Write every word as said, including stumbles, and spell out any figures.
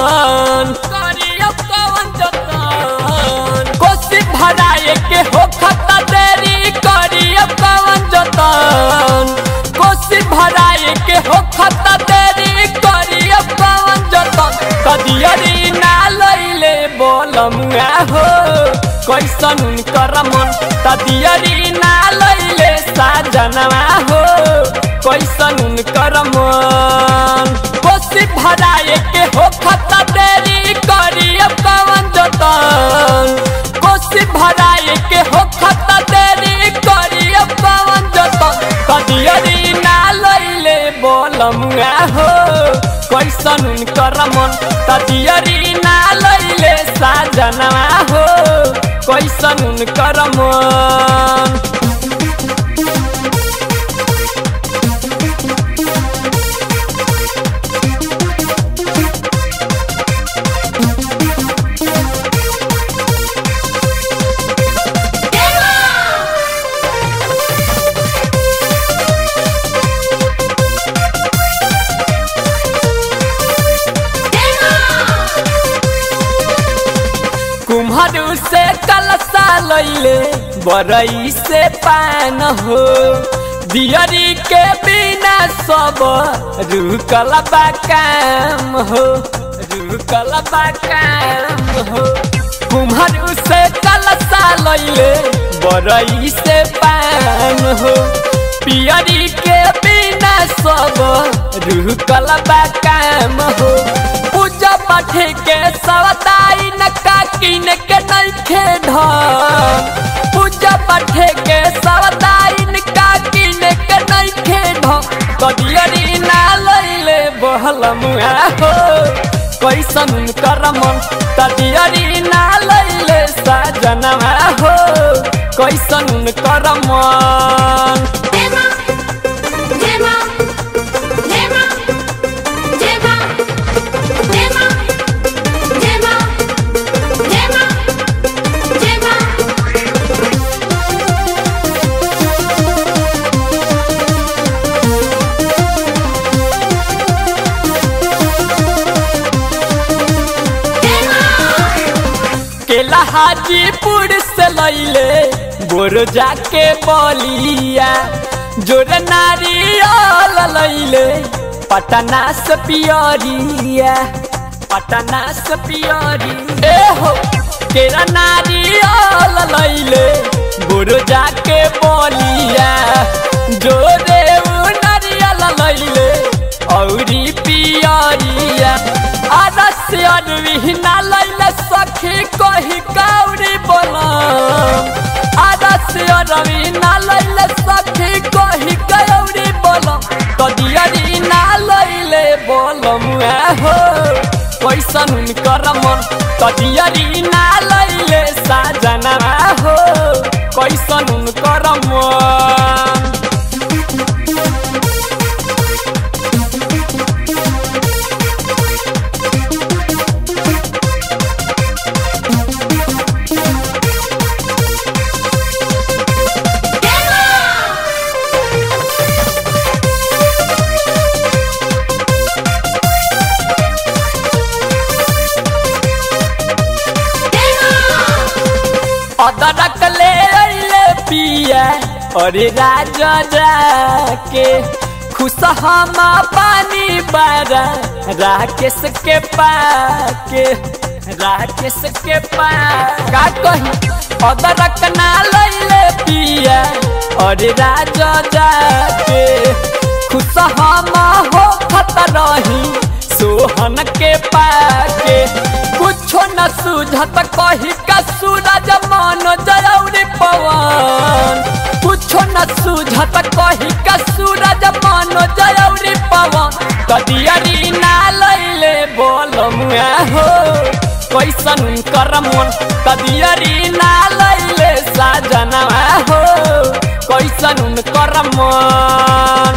जतन करियो कवन जतन कोसी भराए के हो खता देरी करियो कवन जतन कोसी भराए के हो खता देरी करियो कवन जतन कदियरी ना लइले बोलमुआ हो कैसन उनकर मन तदियरी ना लइले साजनवा हो कैसन उनकर मन कोसी भराए के हो खता देरी करियो कवन जतन कोसी भराए के हो खता देरी करियो कवन जतन कदियरी ना लइले बोलमुआ हो कैसन उनकर मन तदियरी ना लइले साजनवा हो कैसन उनकर मन कुम्हरू से कलसा लैले बरई से पान हो दियरी के बिना सब रुकल बा काम हो रुकल बा काम हो कुम्हरू से कलसा लैले बरई से पान हो पियरी के बिना सब रुकल बा काम हो पूजा पाठ के सवताई न काकिन के नइखे ढन पूजा पाठ के सवताई न काकिन के नइखे ढन कदियरी ना लइले बहलमुआ हो कैसन उनकर मन तदियरी ना लइले साजनवा हो कैसन उनकर मन केला हाजीपुर से लैले बोरो जाके बलिया जोर नारियल लैले पटना से पियरिया पटना से पियरी ए हो केला नारियल लैले बोरो जाके बलिया जोरे नारियल लैले औरी पियरिया आदस अरवी ना लैले सखी कही कौरी बोलम आदस अरवी ना लैले सखी कही कौरी बोलम कदियरी ना लैले बोलम हो कैसन उनकर मन कदियरी ना लैले साजनवा हो कैसन उनकर मन अदरक ले ले पिया अरे राजा जाके खुश हम पानी बारा राकेश के पाके राकेश के पाके का कही अदरक ना ले ले पिया अरे राजा जाके खुश हम हो खतर रही सोहन के पाके कुछो न सूझत कही का सूरज मन जयौरी पवन कुछो न सूझत कही का सूरज मन जयौरी पवन कदियरी ना लैले बोलमुआ हो कैसन उनकर मन कदियरी ना लैले साजनवा हो कैसन उनकर मन